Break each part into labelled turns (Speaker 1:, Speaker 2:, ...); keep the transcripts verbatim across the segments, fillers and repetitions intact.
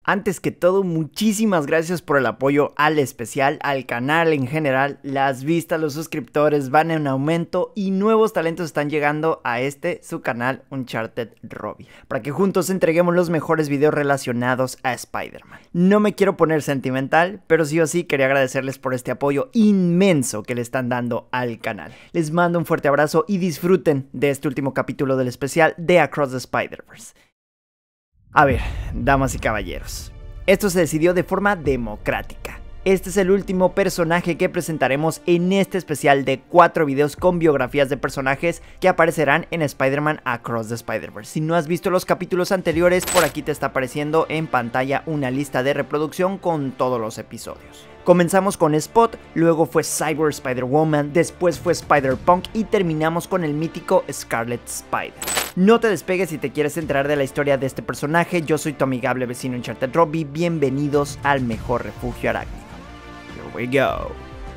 Speaker 1: Antes que todo, muchísimas gracias por el apoyo al especial, al canal en general. Las vistas, los suscriptores van en aumento y nuevos talentos están llegando a este, su canal Uncharted Robbie, para que juntos entreguemos los mejores videos relacionados a Spider-Man. No me quiero poner sentimental, pero sí o sí quería agradecerles por este apoyo inmenso que le están dando al canal. Les mando un fuerte abrazo y disfruten de este último capítulo del especial de Across the Spider-Verse. A ver, damas y caballeros, esto se decidió de forma democrática. Este es el último personaje que presentaremos en este especial de cuatro videos con biografías de personajes que aparecerán en Spider-Man Across the Spider-Verse. Si no has visto los capítulos anteriores, por aquí te está apareciendo en pantalla una lista de reproducción con todos los episodios. Comenzamos con Spot, luego fue Cyber Spider-Woman, después fue Spider-Punk y terminamos con el mítico Scarlet Spider. No te despegues si te quieres enterar de la historia de este personaje. Yo soy tu amigable vecino Uncharted Robbie. Bienvenidos al mejor refugio arácnido. Here we go.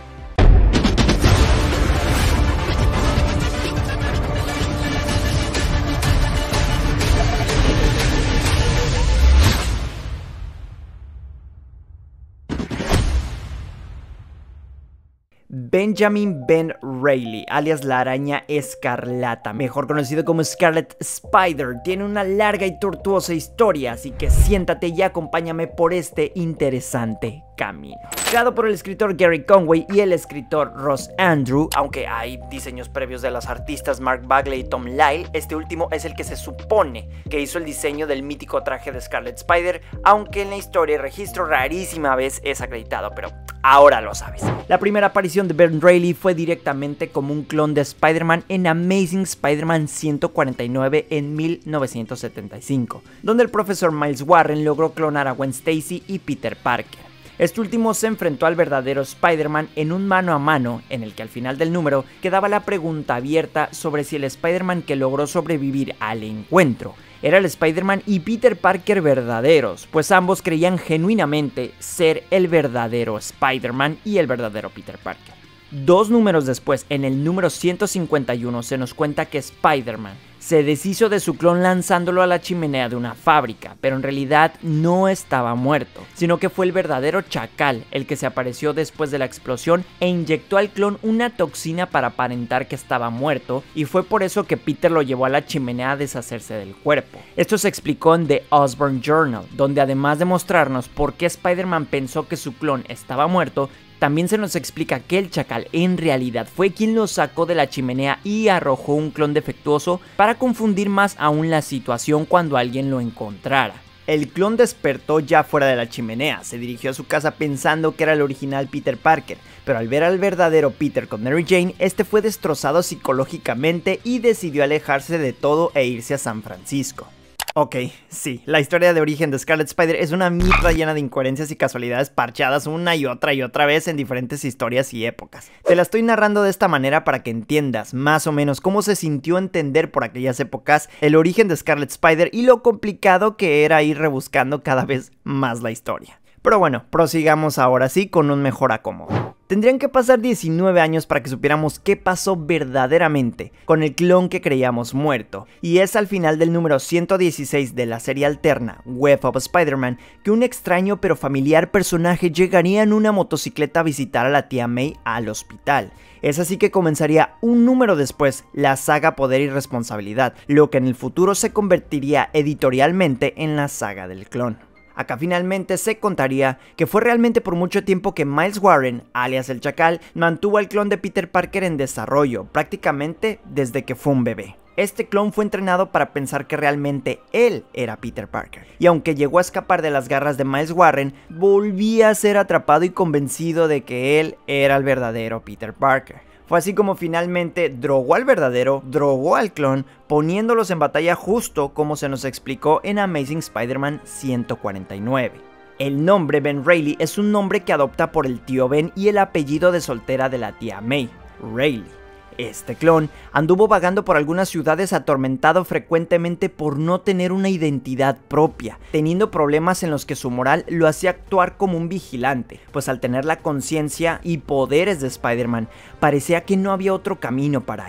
Speaker 1: Benjamin Ben Reilly, alias la araña escarlata, mejor conocido como Scarlet Spider, tiene una larga y tortuosa historia, así que siéntate y acompáñame por este interesante camino. Creado por el escritor Gary Conway y el escritor Ross Andru, aunque hay diseños previos de los artistas Mark Bagley y Tom Lyle, este último es el que se supone que hizo el diseño del mítico traje de Scarlet Spider, aunque en la historia y registro rarísima vez es acreditado, pero ahora lo sabes. La primera aparición de Ben Reilly fue directamente como un clon de Spider-Man en Amazing Spider-Man ciento cuarenta y nueve en mil novecientos setenta y cinco, donde el profesor Miles Warren logró clonar a Gwen Stacy y Peter Parker. Este último se enfrentó al verdadero Spider-Man en un mano a mano, en el que al final del número quedaba la pregunta abierta sobre si el Spider-Man que logró sobrevivir al encuentro era el Spider-Man y Peter Parker verdaderos, pues ambos creían genuinamente ser el verdadero Spider-Man y el verdadero Peter Parker. Dos números después, en el número ciento cincuenta y uno, se nos cuenta que Spider-Man se deshizo de su clon lanzándolo a la chimenea de una fábrica, pero en realidad no estaba muerto, sino que fue el verdadero Chacal el que se apareció después de la explosión e inyectó al clon una toxina para aparentar que estaba muerto, y fue por eso que Peter lo llevó a la chimenea a deshacerse del cuerpo. Esto se explicó en The Osborn Journal, donde además de mostrarnos por qué Spider-Man pensó que su clon estaba muerto, también se nos explica que el Chacal en realidad fue quien lo sacó de la chimenea y arrojó un clon defectuoso para confundir más aún la situación cuando alguien lo encontrara. El clon despertó ya fuera de la chimenea, se dirigió a su casa pensando que era el original Peter Parker, pero al ver al verdadero Peter con Mary Jane, este fue destrozado psicológicamente y decidió alejarse de todo e irse a San Francisco. Ok, sí, la historia de origen de Scarlet Spider es una mierda llena de incoherencias y casualidades parchadas una y otra y otra vez en diferentes historias y épocas. Te la estoy narrando de esta manera para que entiendas más o menos cómo se sintió entender por aquellas épocas el origen de Scarlet Spider y lo complicado que era ir rebuscando cada vez más la historia. Pero bueno, prosigamos ahora sí con un mejor acomodo. Tendrían que pasar diecinueve años para que supiéramos qué pasó verdaderamente con el clon que creíamos muerto, y es al final del número ciento dieciséis de la serie alterna Web of Spider-Man que un extraño pero familiar personaje llegaría en una motocicleta a visitar a la tía May al hospital. Es así que comenzaría un número después la saga Poder y Responsabilidad, lo que en el futuro se convertiría editorialmente en la saga del clon. Acá finalmente se contaría que fue realmente por mucho tiempo que Miles Warren, alias el Chacal, mantuvo al clon de Peter Parker en desarrollo, prácticamente desde que fue un bebé. Este clon fue entrenado para pensar que realmente él era Peter Parker, y aunque llegó a escapar de las garras de Miles Warren, volvía a ser atrapado y convencido de que él era el verdadero Peter Parker. Fue así como finalmente drogó al verdadero, drogó al clon, poniéndolos en batalla justo como se nos explicó en Amazing Spider-Man ciento cuarenta y nueve. El nombre Ben Reilly es un nombre que adopta por el tío Ben y el apellido de soltera de la tía May, Reilly. Este clon anduvo vagando por algunas ciudades atormentado frecuentemente por no tener una identidad propia, teniendo problemas en los que su moral lo hacía actuar como un vigilante, pues al tener la conciencia y poderes de Spider-Man, parecía que no había otro camino para él.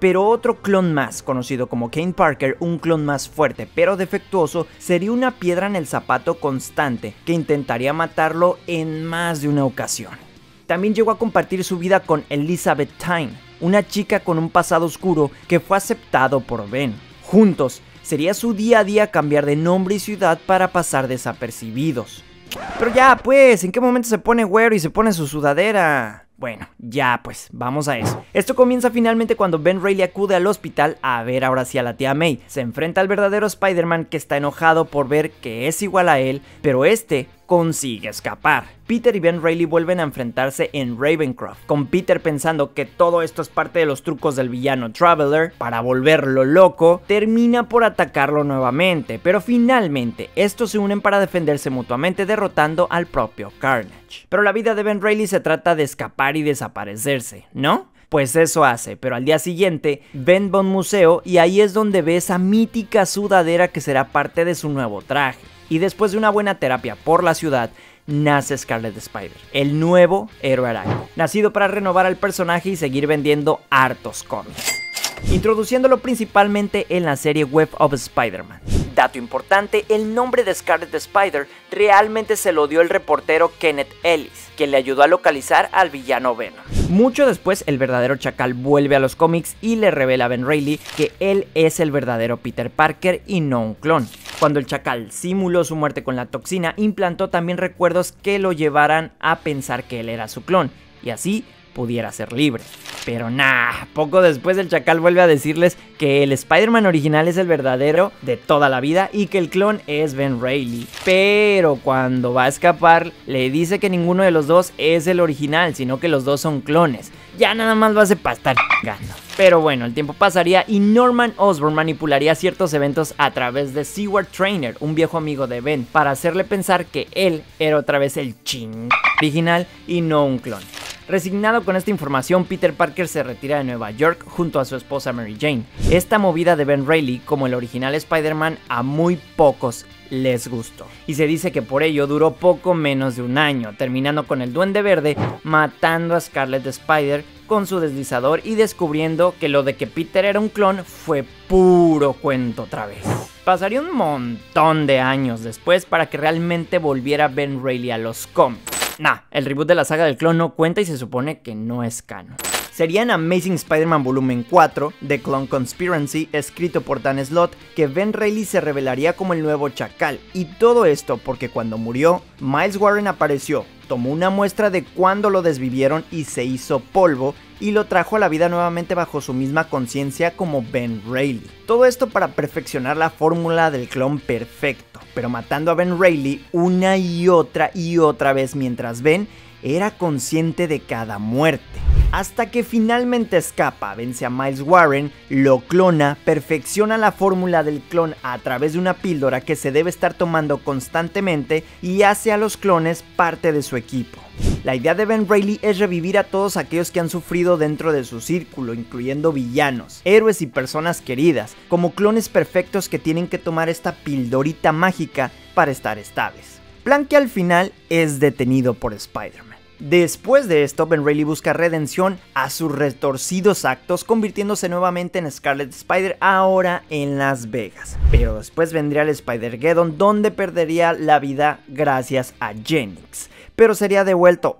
Speaker 1: Pero otro clon más, conocido como Kane Parker, un clon más fuerte pero defectuoso, sería una piedra en el zapato constante que intentaría matarlo en más de una ocasión. También llegó a compartir su vida con Elizabeth Tyne, una chica con un pasado oscuro que fue aceptado por Ben. Juntos, sería su día a día cambiar de nombre y ciudad para pasar desapercibidos. Pero ya pues, ¿en qué momento se pone güero y se pone su sudadera? Bueno, ya pues, vamos a eso. Esto comienza finalmente cuando Ben Reilly acude al hospital a ver ahora sí a la tía May. Se enfrenta al verdadero Spider-Man, que está enojado por ver que es igual a él, pero este consigue escapar. Peter y Ben Reilly vuelven a enfrentarse en Ravencroft, con Peter pensando que todo esto es parte de los trucos del villano Traveler para volverlo loco. Termina por atacarlo nuevamente, pero finalmente estos se unen para defenderse mutuamente, derrotando al propio Carnage. Pero la vida de Ben Reilly se trata de escapar y desaparecerse, ¿no? Pues eso hace, pero al día siguiente Ben va a un museo y ahí es donde ve esa mítica sudadera que será parte de su nuevo traje. Y después de una buena terapia por la ciudad, nace Scarlet Spider, el nuevo héroe araña, nacido para renovar al personaje y seguir vendiendo hartos cómics, introduciéndolo principalmente en la serie Web of Spider-Man. Dato importante, el nombre de Scarlet Spider realmente se lo dio el reportero Kenneth Ellis, quien le ayudó a localizar al villano Venom. Mucho después, el verdadero Chacal vuelve a los cómics y le revela a Ben Reilly que él es el verdadero Peter Parker y no un clon. Cuando el Chacal simuló su muerte con la toxina, implantó también recuerdos que lo llevaran a pensar que él era su clon, y así pudiera ser libre. Pero nah, poco después el Chacal vuelve a decirles que el Spider-Man original es el verdadero de toda la vida y que el clon es Ben Reilly. Pero cuando va a escapar, le dice que ninguno de los dos es el original, sino que los dos son clones. Ya nada más lo hace para estar cagando. Pero bueno, el tiempo pasaría y Norman Osborn manipularía ciertos eventos a través de Seward Trainer, un viejo amigo de Ben, para hacerle pensar que él era otra vez el ching original y no un clon. Resignado con esta información, Peter Parker se retira de Nueva York junto a su esposa Mary Jane. Esta movida de Ben Reilly, como el original Spider-Man, a muy pocos les gustó, y se dice que por ello duró poco menos de un año, terminando con el Duende Verde matando a Scarlet Spider con su deslizador y descubriendo que lo de que Peter era un clon fue puro cuento otra vez. Pasaría un montón de años después para que realmente volviera Ben Reilly a los cómics. Nah, el reboot de la saga del clon no cuenta y se supone que no es canon. Sería en Amazing Spider-Man Volumen cuatro, The Clone Conspiracy, escrito por Dan Slott, que Ben Reilly se revelaría como el nuevo Chacal. Y todo esto porque cuando murió, Miles Warren apareció, tomó una muestra de cuando lo desvivieron y se hizo polvo, y lo trajo a la vida nuevamente bajo su misma conciencia como Ben Reilly. Todo esto para perfeccionar la fórmula del clon perfecto, pero matando a Ben Reilly una y otra y otra vez mientras Ben era consciente de cada muerte. Hasta que finalmente escapa, vence a Miles Warren, lo clona, perfecciona la fórmula del clon a través de una píldora que se debe estar tomando constantemente y hace a los clones parte de su equipo. La idea de Ben Reilly es revivir a todos aquellos que han sufrido dentro de su círculo, incluyendo villanos, héroes y personas queridas, como clones perfectos que tienen que tomar esta pildorita mágica para estar estables. Plan que al final es detenido por Spider-Man. Después de esto, Ben Reilly busca redención a sus retorcidos actos, convirtiéndose nuevamente en Scarlet Spider, ahora en Las Vegas. Pero después vendría el Spider-Geddon, donde perdería la vida gracias a Jennings, pero sería devuelto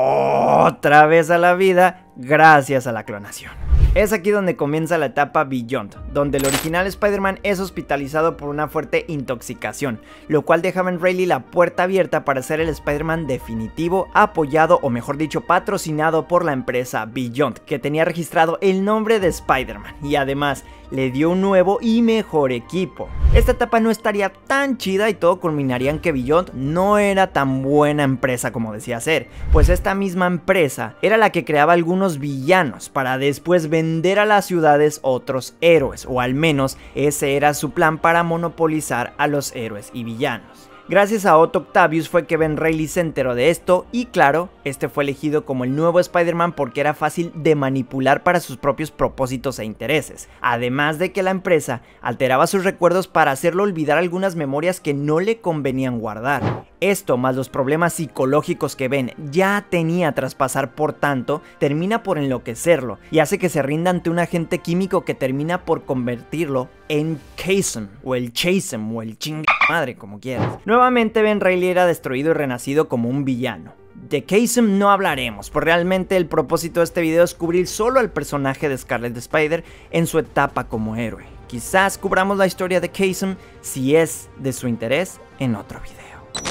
Speaker 1: otra vez a la vida gracias a la clonación. Es aquí donde comienza la etapa Beyond, donde el original Spider-Man es hospitalizado por una fuerte intoxicación, lo cual deja a Ben Reilly la puerta abierta para ser el Spider-Man definitivo, apoyado o mejor dicho patrocinado por la empresa Beyond, que tenía registrado el nombre de Spider-Man y además le dio un nuevo y mejor equipo. Esta etapa no estaría tan chida y todo culminaría en que Beyond no era tan buena empresa como decía ser, pues esta misma empresa era la que creaba algunos villanos para después vender a las ciudades otros héroes, o al menos ese era su plan para monopolizar a los héroes y villanos. Gracias a Otto Octavius fue que Ben Reilly se enteró de esto y claro, este fue elegido como el nuevo Spider-Man porque era fácil de manipular para sus propios propósitos e intereses, además de que la empresa alteraba sus recuerdos para hacerlo olvidar algunas memorias que no le convenían guardar. Esto, más los problemas psicológicos que Ben ya tenía tras pasar por tanto, termina por enloquecerlo y hace que se rinda ante un agente químico que termina por convertirlo en Chasm, o el Chasm, o el ching madre, como quieras. Nuevamente Ben Reilly era destruido y renacido como un villano. De Chasm no hablaremos, pues realmente el propósito de este video es cubrir solo al personaje de Scarlet Spider en su etapa como héroe. Quizás cubramos la historia de Chasm, si es de su interés, en otro video.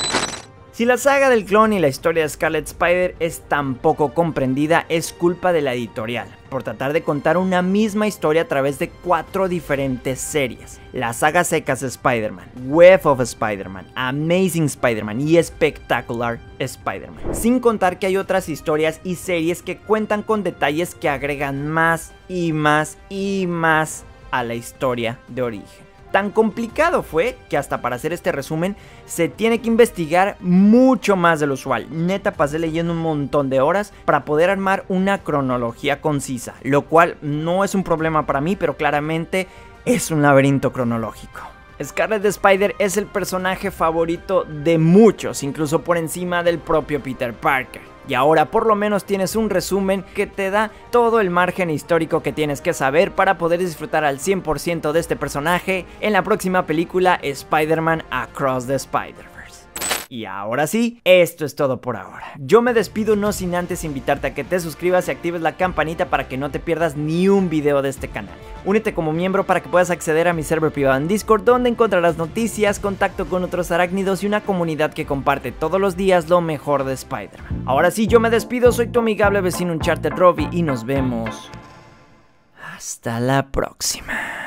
Speaker 1: Si la saga del clon y la historia de Scarlet Spider es tan poco comprendida, es culpa de la editorial, por tratar de contar una misma historia a través de cuatro diferentes series. La saga secas de Spider-Man, Web of Spider-Man, Amazing Spider-Man y Spectacular Spider-Man. Sin contar que hay otras historias y series que cuentan con detalles que agregan más y más y más a la historia de origen. Tan complicado fue que hasta para hacer este resumen se tiene que investigar mucho más de lo usual. Neta pasé leyendo un montón de horas para poder armar una cronología concisa, lo cual no es un problema para mí, pero claramente es un laberinto cronológico. Scarlet Spider es el personaje favorito de muchos, incluso por encima del propio Peter Parker. Y ahora por lo menos tienes un resumen que te da todo el margen histórico que tienes que saber para poder disfrutar al cien por ciento de este personaje en la próxima película Spider-Man Across the Spider-Verse. Y ahora sí, esto es todo por ahora. Yo me despido no sin antes invitarte a que te suscribas y actives la campanita para que no te pierdas ni un video de este canal. Únete como miembro para que puedas acceder a mi server privado en Discord, donde encontrarás noticias, contacto con otros arácnidos y una comunidad que comparte todos los días lo mejor de Spider-Man. Ahora sí, yo me despido, soy tu amigable vecino Uncharted Robbie y nos vemos hasta la próxima.